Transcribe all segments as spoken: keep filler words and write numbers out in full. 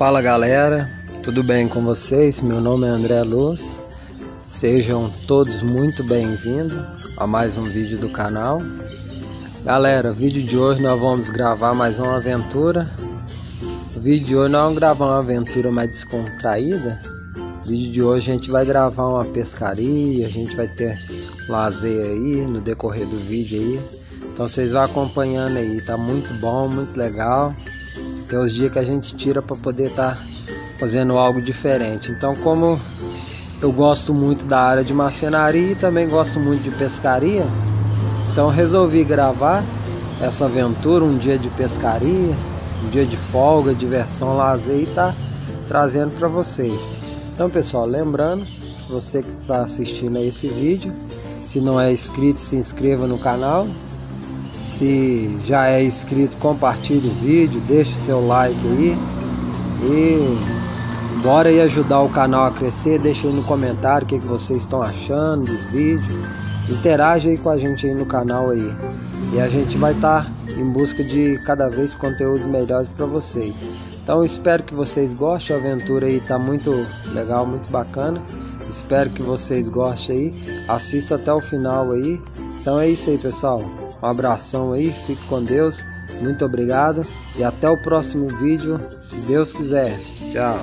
Fala galera, tudo bem com vocês? Meu nome é André Luz. Sejam todos muito bem-vindos a mais um vídeo do canal. Galera, o vídeo de hoje nós vamos gravar mais uma aventura. O vídeo de hoje nós vamos gravar uma aventura mais descontraída. O vídeo de hoje a gente vai gravar uma pescaria, a gente vai ter lazer aí no decorrer do vídeo aí. Então vocês vão acompanhando aí, tá muito bom, muito legal. Tem os dias que a gente tira para poder estar tá fazendo algo diferente. Então, como eu gosto muito da área de marcenaria e também gosto muito de pescaria, então resolvi gravar essa aventura, um dia de pescaria, um dia de folga, diversão, lazer, e tá trazendo para vocês. Então pessoal, lembrando, você que está assistindo a esse vídeo, se não é inscrito, se inscreva no canal. Se já é inscrito, compartilhe o vídeo, deixe o seu like aí. E bora aí ajudar o canal a crescer. Deixa aí no comentário o que, que vocês estão achando dos vídeos. Interage aí com a gente aí no canal aí. E a gente vai estar em busca de cada vez conteúdo melhor para vocês. Então espero que vocês gostem. A aventura aí tá muito legal, muito bacana. Espero que vocês gostem aí. Assista até o final aí. Então é isso aí, pessoal. Um abração aí, fique com Deus, muito obrigado e até o próximo vídeo, se Deus quiser. Tchau.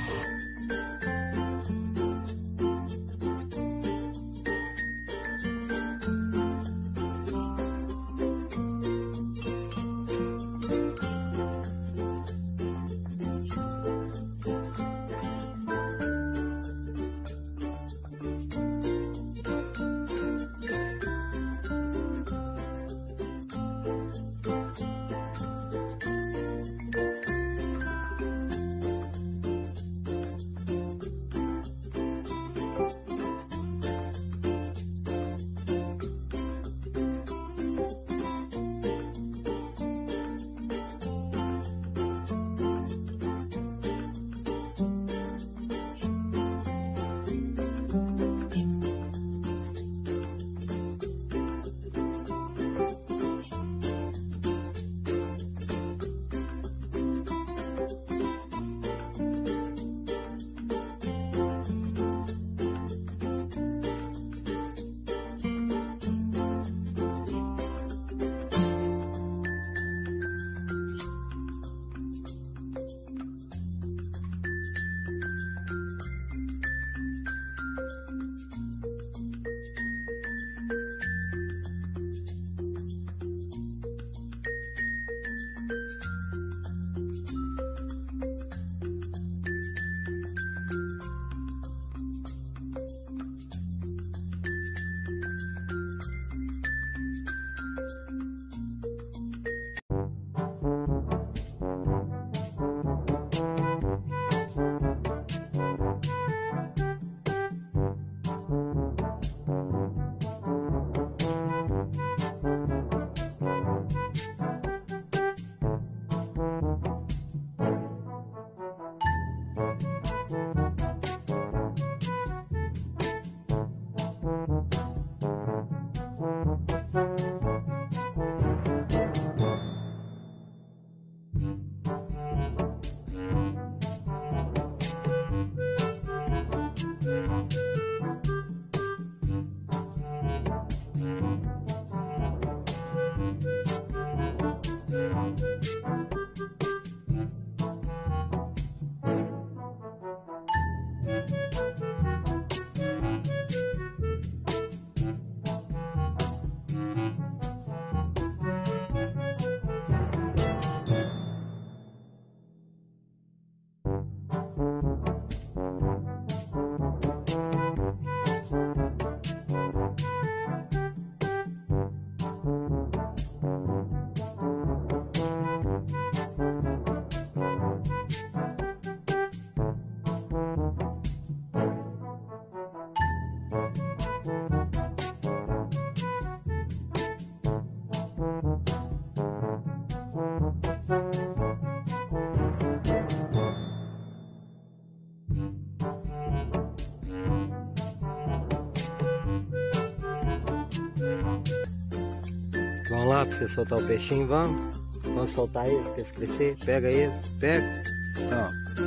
Vamos lá para você soltar o peixinho, vamos? Vamos soltar eles para eles crescer? Pega eles, pega. Ó.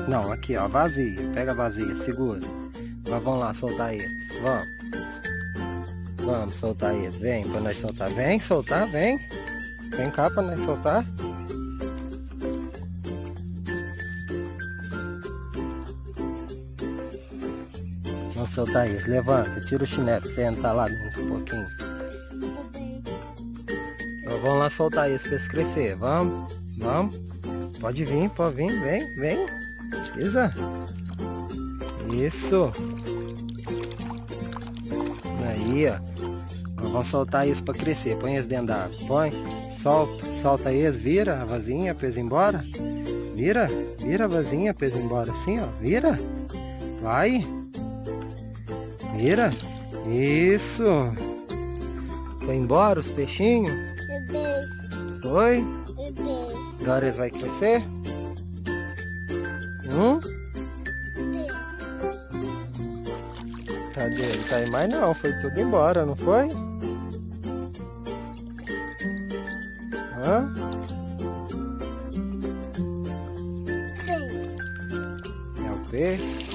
Não, aqui ó, vazia. Pega a vazia, segura. Agora vamos lá soltar eles. Vamos. Vamos soltar eles. Vem pra nós soltar. Vem soltar, vem. Vem cá pra nós soltar. Vamos soltar eles. Levanta, tira o chinelo pra você entrar lá dentro um pouquinho. Então, vamos lá soltar eles pra eles crescer. Vamos, vamos. Pode vir, pode vir. Vem, vem. Pisa. Isso. Aí, ó. Nós vamos soltar eles pra crescer. Põe eles dentro da água. Põe. Solta. Solta eles. Vira a vasinha pra eles ir embora. Vira. Vira a vasinha pra eles ir embora. Assim, ó. Vira. Vai. Vira. Isso. Foi embora os peixinhos? Foi? Agora eles vão crescer? Hum? Cadê ele? Tá aí mais não. Foi tudo embora, não foi? Hã? É o peixe.